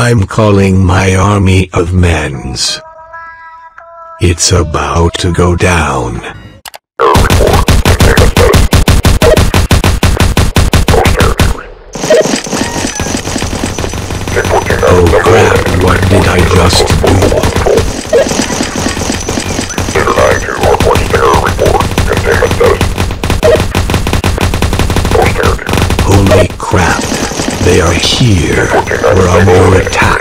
I'm calling my army of men's. It's about to go down. Oh crap, what did I just do? Holy crap, they are here. We're under attack.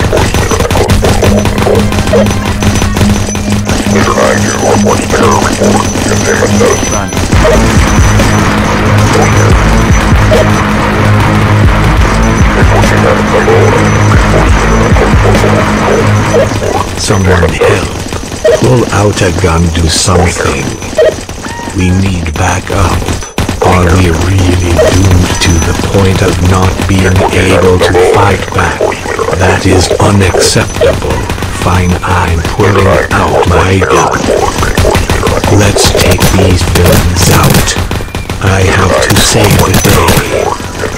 Someone help. Pull out a gun, do something. We need backup. Are we really doomed to the point of not being able to fight back? That is unacceptable. Fine, I'm pulling out my gun. Let's take these villains out. I have to save the day.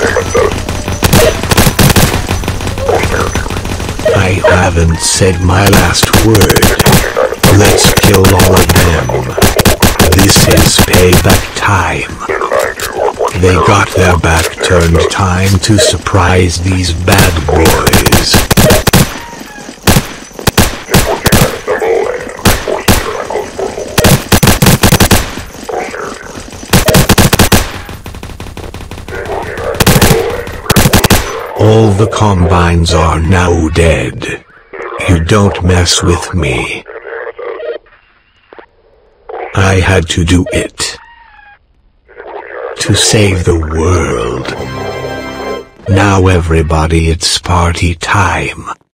I haven't said my last word. Let's kill all of them. This is payback time. They got their back turned. Time to surprise these bad boys. All the Combines are now dead. You don't mess with me. I had to do it. To save the world. Now everybody, it's party time.